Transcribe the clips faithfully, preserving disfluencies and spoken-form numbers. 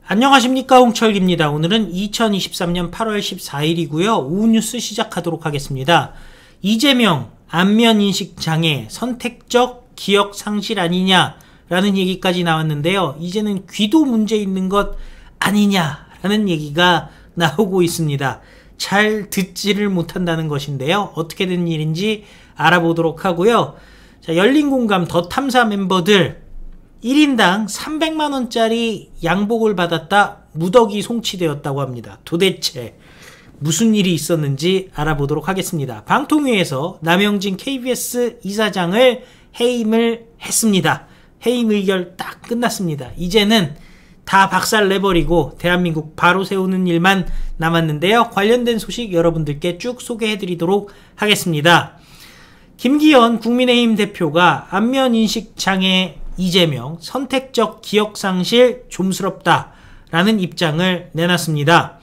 안녕하십니까, 홍철기입니다. 오늘은 이천이십삼년 팔월 십사일이고요. 오후 뉴스 시작하도록 하겠습니다. 이재명 안면인식 장애 선택적 기억 상실 아니냐라는 얘기까지 나왔는데요. 이제는 귀도 문제 있는 것 아니냐라는 얘기가 나오고 있습니다. 잘 듣지를 못한다는 것인데요. 어떻게 된 일인지 알아보도록 하고요. 자, 열린공감 더 탐사 멤버들 일 인당 삼백만 원짜리 양복을 받았다 무더기 송치되었다고 합니다. 도대체 무슨 일이 있었는지 알아보도록 하겠습니다. 방통위에서 남영진 케이비에스 이사장을 해임을 했습니다. 해임 의결 딱 끝났습니다. 이제는 다 박살 내버리고 대한민국 바로 세우는 일만 남았는데요. 관련된 소식 여러분들께 쭉 소개해드리도록 하겠습니다. 김기현 국민의힘 대표가 안면인식 장애 이재명 선택적 기억상실 좀스럽다 라는 입장을 내놨습니다.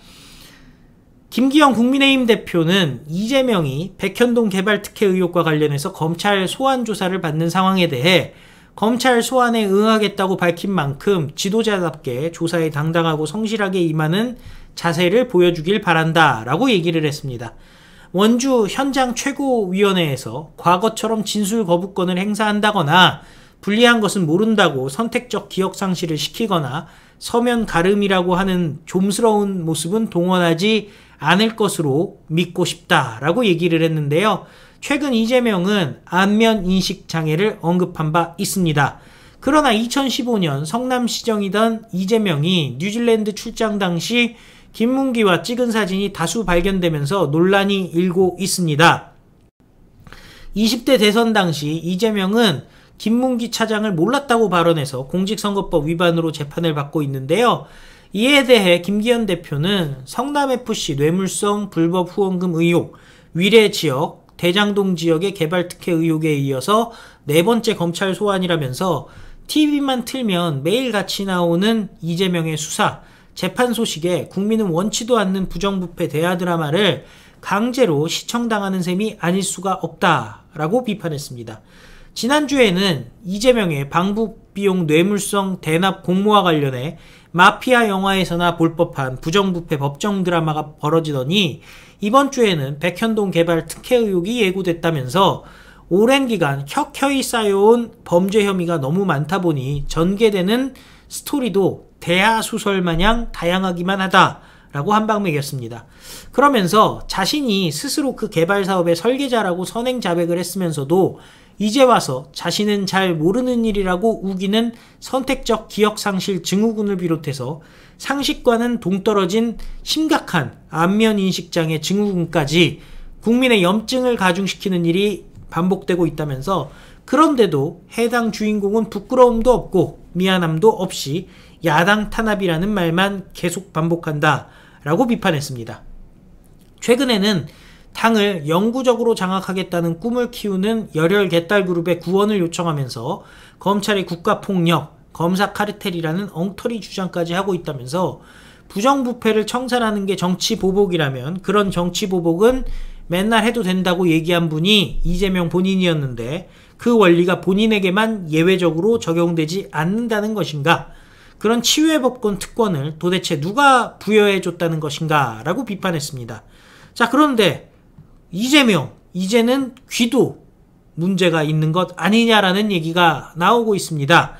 김기현 국민의힘 대표는 이재명이 백현동 개발 특혜 의혹과 관련해서 검찰 소환 조사를 받는 상황에 대해 검찰 소환에 응하겠다고 밝힌 만큼 지도자답게 조사에 당당하고 성실하게 임하는 자세를 보여주길 바란다 라고 얘기를 했습니다. 원주 현장 최고위원회에서 과거처럼 진술 거부권을 행사한다거나 불리한 것은 모른다고 선택적 기억상실을 시키거나 서면 가름이라고 하는 좀스러운 모습은 동원하지 않을 것으로 믿고 싶다라고 얘기를 했는데요. 최근 이재명은 안면인식 장애를 언급한 바 있습니다. 그러나 이천십오년 성남시정이던 이재명이 뉴질랜드 출장 당시 김문기와 찍은 사진이 다수 발견되면서 논란이 일고 있습니다. 이십대 대선 당시 이재명은 김문기 차장을 몰랐다고 발언해서 공직선거법 위반으로 재판을 받고 있는데요. 이에 대해 김기현 대표는 성남에프씨 뇌물성 불법 후원금 의혹, 위례지역, 대장동 지역의 개발 특혜 의혹에 이어서 네 번째 검찰 소환이라면서 티비만 틀면 매일같이 나오는 이재명의 수사, 재판 소식에 국민은 원치도 않는 부정부패 대하 드라마를 강제로 시청당하는 셈이 아닐 수가 없다라고 비판했습니다. 지난주에는 이재명의 방북비용 뇌물성 대납 공모와 관련해 마피아 영화에서나 볼 법한 부정부패 법정 드라마가 벌어지더니 이번 주에는 백현동 개발 특혜 의혹이 예고됐다면서 오랜 기간 켜켜이 쌓여온 범죄 혐의가 너무 많다 보니 전개되는 스토리도 대하소설 마냥 다양하기만 하다라고 한방 매겼습니다. 그러면서 자신이 스스로 그 개발 사업의 설계자라고 선행 자백을 했으면서도 이제 와서 자신은 잘 모르는 일이라고 우기는 선택적 기억상실 증후군을 비롯해서 상식과는 동떨어진 심각한 안면인식장애 증후군까지 국민의 염증을 가중시키는 일이 반복되고 있다면서 그런데도 해당 주인공은 부끄러움도 없고 미안함도 없이 야당 탄압이라는 말만 계속 반복한다 라고 비판했습니다. 최근에는 당을 영구적으로 장악하겠다는 꿈을 키우는 열혈 개딸 그룹의 구원을 요청하면서 검찰의 국가폭력, 검사 카르텔이라는 엉터리 주장까지 하고 있다면서 부정부패를 청산하는 게 정치보복이라면 그런 정치보복은 맨날 해도 된다고 얘기한 분이 이재명 본인이었는데 그 원리가 본인에게만 예외적으로 적용되지 않는다는 것인가? 그런 치유의 법권 특권을 도대체 누가 부여해줬다는 것인가? 라고 비판했습니다. 자, 그런데 이재명, 이제는 귀도 문제가 있는 것 아니냐라는 얘기가 나오고 있습니다.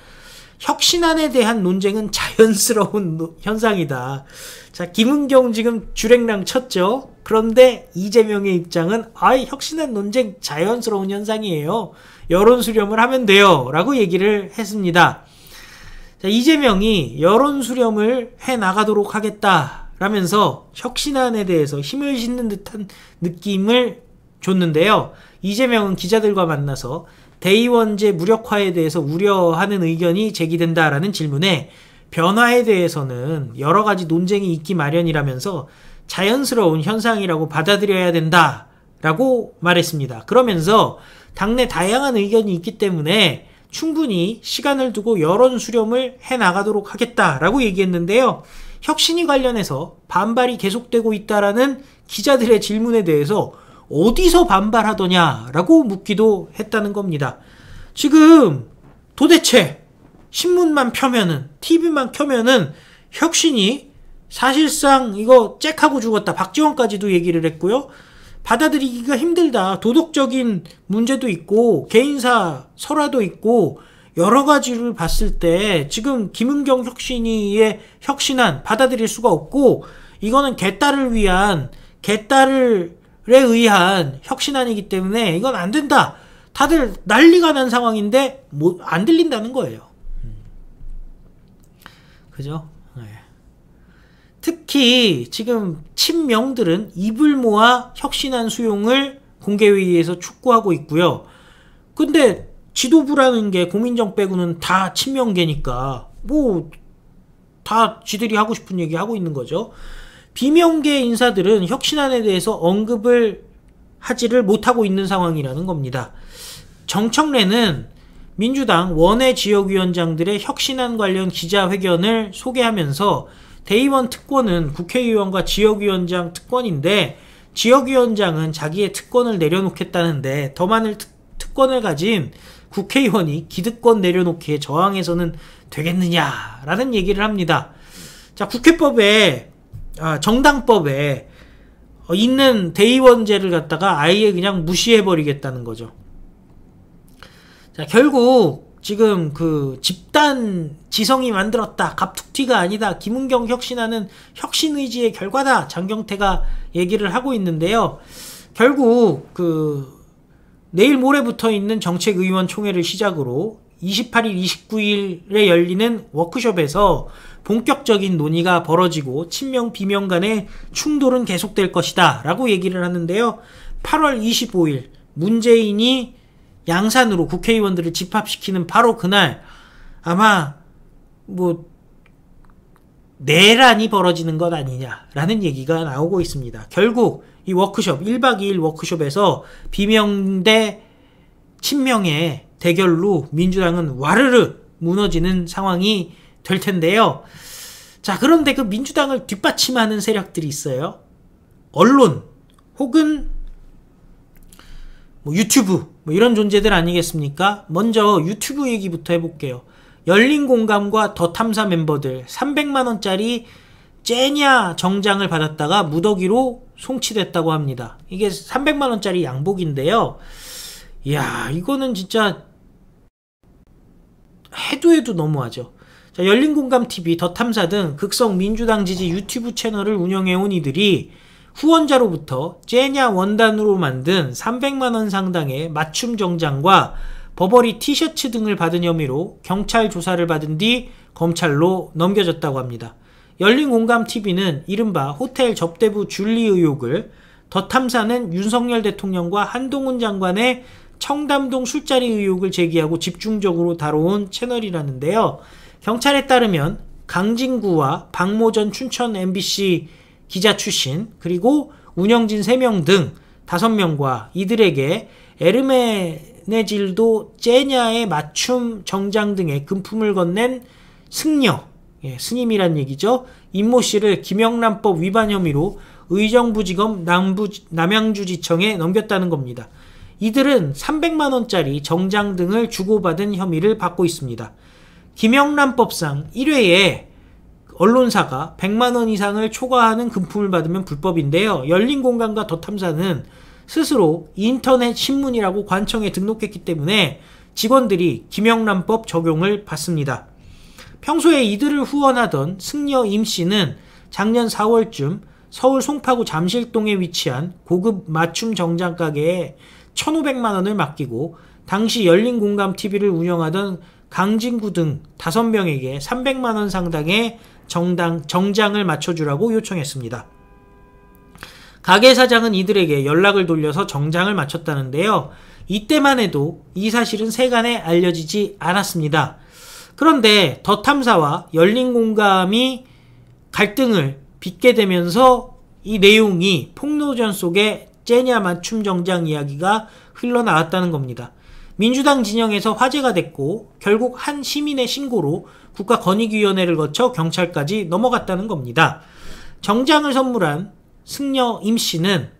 혁신안에 대한 논쟁은 자연스러운 노, 현상이다. 자, 김은경 지금 주랭랑 쳤죠? 그런데 이재명의 입장은 아, 혁신안 논쟁 자연스러운 현상이에요. 여론 수렴을 하면 돼요. 라고 얘기를 했습니다. 자, 이재명이 여론 수렴을 해 나가도록 하겠다. 라면서 혁신안에 대해서 힘을 싣는 듯한 느낌을 줬는데요. 이재명은 기자들과 만나서 대의원제 무력화에 대해서 우려하는 의견이 제기된다라는 질문에 변화에 대해서는 여러 가지 논쟁이 있기 마련이라면서 자연스러운 현상이라고 받아들여야 된다라고 말했습니다. 그러면서 당내 다양한 의견이 있기 때문에 충분히 시간을 두고 여론 수렴을 해나가도록 하겠다라고 얘기했는데요. 혁신이 관련해서 반발이 계속되고 있다라는 기자들의 질문에 대해서 어디서 반발하더냐라고 묻기도 했다는 겁니다. 지금 도대체 신문만 펴면은, 티비만 켜면은 혁신이 사실상 이거 잭하고 죽었다. 박지원까지도 얘기를 했고요. 받아들이기가 힘들다. 도덕적인 문제도 있고 개인사 설화도 있고 여러 가지를 봤을 때 지금 김은경 혁신이의 혁신안 받아들일 수가 없고 이거는 개딸을 위한 개딸에 의한 혁신안이기 때문에 이건 안 된다. 다들 난리가 난 상황인데 뭐 안 들린다는 거예요. 그죠? 네. 특히 지금 친명들은 입을 모아 혁신안 수용을 공개회의에서 촉구하고 있고요. 근데 지도부라는 게 고민정 빼고는 다 친명계니까 뭐 다 지들이 하고 싶은 얘기 하고 있는 거죠. 비명계 인사들은 혁신안에 대해서 언급을 하지를 못하고 있는 상황이라는 겁니다. 정청래는 민주당 원외 지역위원장들의 혁신안 관련 기자회견을 소개하면서 대의원 특권은 국회의원과 지역위원장 특권인데 지역위원장은 자기의 특권을 내려놓겠다는데 더 많은 특, 특권을 가진 국회의원이 기득권 내려놓기에 저항해서는 되겠느냐라는 얘기를 합니다. 자, 국회법에 아, 정당법에 있는 대의원제를 갖다가 아예 그냥 무시해버리겠다는 거죠. 자, 결국 지금 그 집단 지성이 만들었다. 갑툭튀가 아니다. 김은경 혁신안은 혁신의지의 결과다. 장경태가 얘기를 하고 있는데요. 결국 그 내일 모레부터 있는 정책의원총회를 시작으로 이십팔 일, 이십구 일에 열리는 워크숍에서 본격적인 논의가 벌어지고 친명 비명 간의 충돌은 계속될 것이다 라고 얘기를 하는데요. 팔월 이십오일 문재인이 양산으로 국회의원들을 집합시키는 바로 그날 아마 뭐 내란이 벌어지는 것 아니냐라는 얘기가 나오고 있습니다. 결국 이 워크숍 일박 이일 워크숍에서 비명 대 친명의 대결로 민주당은 와르르 무너지는 상황이 될 텐데요. 자, 그런데 그 민주당을 뒷받침하는 세력들이 있어요. 언론 혹은 뭐 유튜브 뭐 이런 존재들 아니겠습니까? 먼저 유튜브 얘기부터 해볼게요. 열린공감과 더 탐사 멤버들 삼백만 원짜리 째냐 정장을 받았다가 무더기로 송치됐다고 합니다. 이게 삼백만 원짜리 양복인데요. 이야, 이거는 진짜 해도 해도 너무하죠. 자, 열린공감티비, 더 탐사 등 극성 민주당 지지 유튜브 채널을 운영해온 이들이 후원자로부터 째냐 원단으로 만든 삼백만 원 상당의 맞춤 정장과 버버리 티셔츠 등을 받은 혐의로 경찰 조사를 받은 뒤 검찰로 넘겨졌다고 합니다. 열린공감티비는 이른바 호텔 접대부 줄리 의혹을, 더 탐사는 윤석열 대통령과 한동훈 장관의 청담동 술자리 의혹을 제기하고 집중적으로 다뤄온 채널이라는데요. 경찰에 따르면 강진구와 박모전 춘천 엠비씨 기자 출신 그리고 운영진 세 명 등 다섯 명과 이들에게 에르메네질도 째냐의 맞춤 정장 등의 금품을 건넨 승려, 예, 스님이란 얘기죠. 임모씨를 김영란법 위반 혐의로 의정부지검 남부, 남양주지청에 넘겼다는 겁니다. 이들은 삼백만 원짜리 정장 등을 주고받은 혐의를 받고 있습니다. 김영란법상 일 회에 언론사가 백만 원 이상을 초과하는 금품을 받으면 불법인데요. 열린공감과 더 탐사는 스스로 인터넷 신문이라고 관청에 등록했기 때문에 직원들이 김영란법 적용을 받습니다. 평소에 이들을 후원하던 승려 임씨는 작년 사월쯤 서울 송파구 잠실동에 위치한 고급 맞춤 정장 가게에 천오백만 원을 맡기고 당시 열린공감티비를 운영하던 강진구 등 다섯 명에게 삼백만 원 상당의 정당, 정장을 맞춰주라고 요청했습니다. 가게 사장은 이들에게 연락을 돌려서 정장을 맞췄다는데요. 이때만 해도 이 사실은 세간에 알려지지 않았습니다. 그런데 더 탐사와 열린공감이 갈등을 빚게 되면서 이 내용이 폭로전 속에 째냐 맞춤 정장 이야기가 흘러나왔다는 겁니다. 민주당 진영에서 화제가 됐고 결국 한 시민의 신고로 국가권익위원회를 거쳐 경찰까지 넘어갔다는 겁니다. 정장을 선물한 승려 임씨는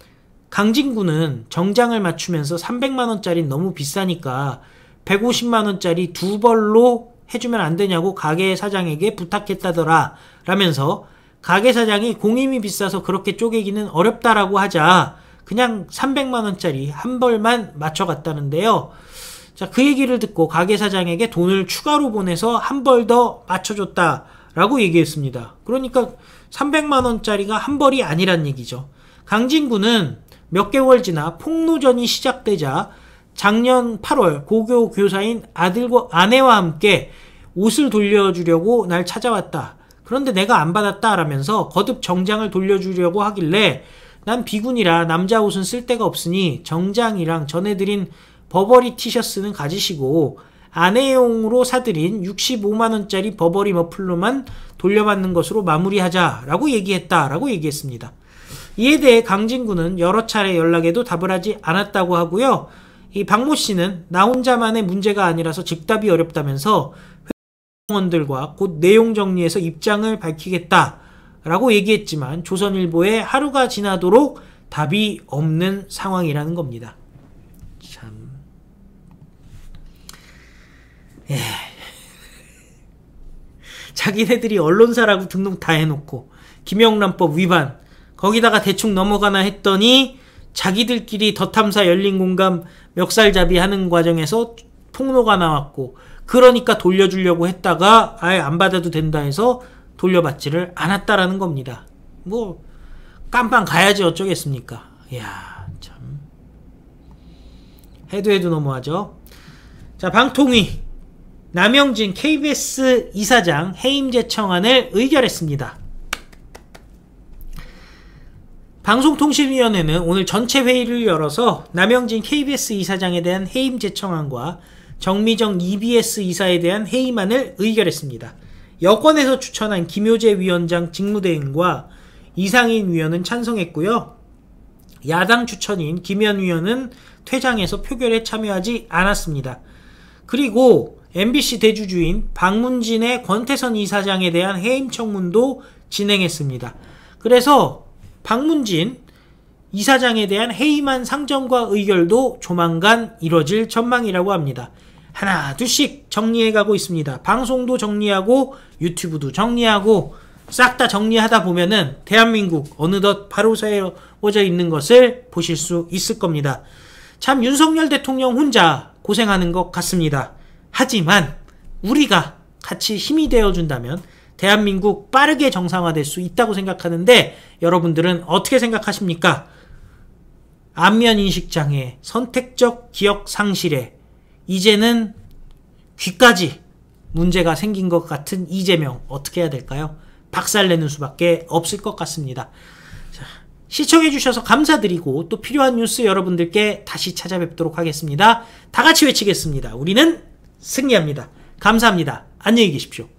강진구는 정장을 맞추면서 삼백만 원짜리 너무 비싸니까 백오십만 원짜리 두 벌로 해주면 안 되냐고 가게 사장에게 부탁했다더라 라면서 가게 사장이 공임이 비싸서 그렇게 쪼개기는 어렵다라고 하자 그냥 삼백만 원짜리 한 벌만 맞춰갔다는데요. 자, 그 얘기를 듣고 가게 사장에게 돈을 추가로 보내서 한 벌 더 맞춰줬다라고 얘기했습니다. 그러니까 삼백만 원짜리가 한 벌이 아니란 얘기죠. 강진구는 몇 개월 지나 폭로전이 시작되자 작년 팔월 고교 교사인 아들과 아내와 함께 옷을 돌려주려고 날 찾아왔다. 그런데 내가 안 받았다 라면서 거듭 정장을 돌려주려고 하길래 난 비군이라 남자 옷은 쓸 데가 없으니 정장이랑 전해드린 버버리 티셔츠는 가지시고 아내용으로 사드린 육십오만 원짜리 버버리 머플러만 돌려받는 것으로 마무리하자라고 얘기했다라고 얘기했습니다. 이에 대해 강진구는 여러 차례 연락에도 답을 하지 않았다고 하고요. 이 박모 씨는 나 혼자만의 문제가 아니라서 즉답이 어렵다면서 회원들과 곧 내용 정리해서 입장을 밝히겠다라고 얘기했지만 조선일보에 하루가 지나도록 답이 없는 상황이라는 겁니다. 참. 예. 자기네들이 언론사라고 등록 다 해놓고 김영란법 위반 거기다가 대충 넘어가나 했더니 자기들끼리 더탐사 열린공감 멱살잡이 하는 과정에서 폭로가 나왔고 그러니까 돌려주려고 했다가 아예 안 받아도 된다 해서 돌려받지를 않았다라는 겁니다. 뭐 깜빵 가야지 어쩌겠습니까. 이야 참 해도 해도 너무하죠. 자, 방통위 남영진 케이비에스 이사장 해임 제청안을 의결했습니다. 방송통신위원회는 오늘 전체 회의를 열어서 남영진 케이비에스 이사장에 대한 해임 제청안과 정미정 이비에스 이사에 대한 해임안을 의결했습니다. 여권에서 추천한 김효재 위원장 직무대행과 이상인 위원은 찬성했고요. 야당 추천인 김현 위원은 퇴장해서 표결에 참여하지 않았습니다. 그리고 엠비씨 대주주인 박문진의 권태선 이사장에 대한 해임 청문도 진행했습니다. 그래서 박문진 이사장에 대한 해임안 상정과 의결도 조만간 이뤄질 전망이라고 합니다. 하나 둘씩 정리해가고 있습니다. 방송도 정리하고 유튜브도 정리하고 싹 다 정리하다 보면은 대한민국 어느덧 바로 세워져 있는 것을 보실 수 있을 겁니다. 참 윤석열 대통령 혼자 고생하는 것 같습니다. 하지만 우리가 같이 힘이 되어준다면 대한민국 빠르게 정상화될 수 있다고 생각하는데 여러분들은 어떻게 생각하십니까? 안면인식장애, 선택적 기억 상실에 이제는 귀까지 문제가 생긴 것 같은 이재명 어떻게 해야 될까요? 박살내는 수밖에 없을 것 같습니다. 자, 시청해주셔서 감사드리고 또 필요한 뉴스 여러분들께 다시 찾아뵙도록 하겠습니다. 다 같이 외치겠습니다. 우리는 승리합니다. 감사합니다. 안녕히 계십시오.